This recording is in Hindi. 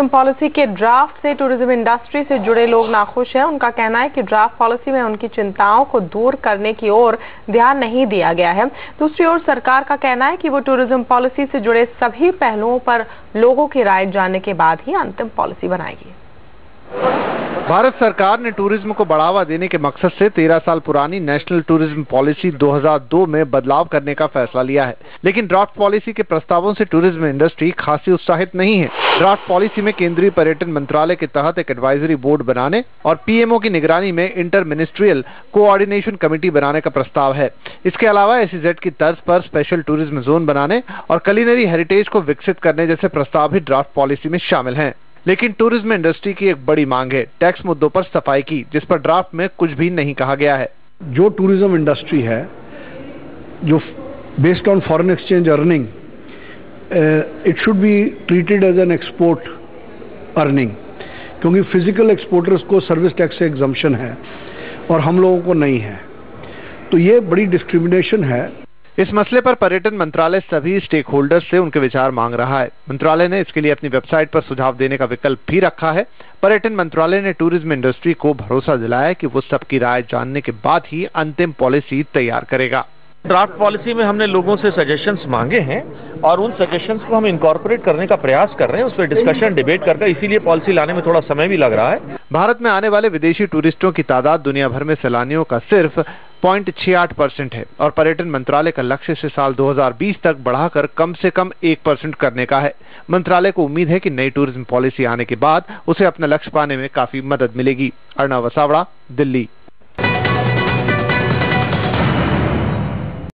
टूरिज्म पॉलिसी के ड्राफ्ट से टूरिज्म इंडस्ट्री से जुड़े लोग नाखुश हैं। उनका कहना है कि ड्राफ्ट पॉलिसी में उनकी चिंताओं को दूर करने की ओर ध्यान नहीं दिया गया है। दूसरी ओर सरकार का कहना है कि वो टूरिज्म पॉलिसी से जुड़े सभी पहलुओं पर लोगों की राय जानने के बाद ही अंतिम पॉलिसी बनाएगी। भारत सरकार ने टूरिज्म को बढ़ावा देने के मकसद से 13 साल पुरानी नेशनल टूरिज्म पॉलिसी 2002 में बदलाव करने का फैसला लिया है, लेकिन ड्राफ्ट पॉलिसी के प्रस्तावों से टूरिज्म इंडस्ट्री खासी उत्साहित नहीं है। ड्राफ्ट पॉलिसी में केंद्रीय पर्यटन मंत्रालय के तहत एक एडवाइजरी बोर्ड बनाने और पीएमओ की निगरानी में इंटर मिनिस्ट्रियल कोऑर्डिनेशन कमेटी बनाने का प्रस्ताव है। इसके अलावा SEZ की तर्ज पर स्पेशल टूरिज्म जोन बनाने और कलिनरी हेरिटेज को विकसित करने जैसे प्रस्ताव भी ड्राफ्ट पॉलिसी में शामिल हैं। लेकिन टूरिज्म इंडस्ट्री की एक बड़ी मांग है टैक्स मुद्दों पर सफाई की, जिस पर ड्राफ्ट में कुछ भी नहीं कहा गया है। जो टूरिज्म इंडस्ट्री है जो based on foreign exchange earning, it should be treated as an export earning, क्योंकि फिजिकल एक्सपोर्टर्स को सर्विस टैक्स से एग्जम्पशन है और हम लोगों को नहीं है, तो ये बड़ी डिस्क्रिमिनेशन है। इस मसले पर पर्यटन मंत्रालय सभी स्टेक होल्डर्स से उनके विचार मांग रहा है। मंत्रालय ने इसके लिए अपनी वेबसाइट पर सुझाव देने का विकल्प भी रखा है। पर्यटन मंत्रालय ने टूरिज्म इंडस्ट्री को भरोसा दिलाया कि वो सबकी राय जानने के बाद ही अंतिम पॉलिसी तैयार करेगा। ड्राफ्ट पॉलिसी में हमने लोगों से सजेशंस मांगे हैं और उन सजेशंस को हम इनकॉर्पोरेट करने का प्रयास कर रहे हैं। उस पर डिस्कशन डिबेट करके इसीलिए पॉलिसी लाने में थोड़ा समय भी लग रहा है। भारत में आने वाले विदेशी टूरिस्टों की तादाद दुनिया भर में सैलानियों का सिर्फ 0.68% है और पर्यटन मंत्रालय का लक्ष्य से साल 2020 तक बढ़ाकर कम से कम 1% करने का है। मंत्रालय को उम्मीद है कि नई टूरिज्म पॉलिसी आने के बाद उसे अपना लक्ष्य पाने में काफी मदद मिलेगी। अर्णव वसावड़ा, दिल्ली।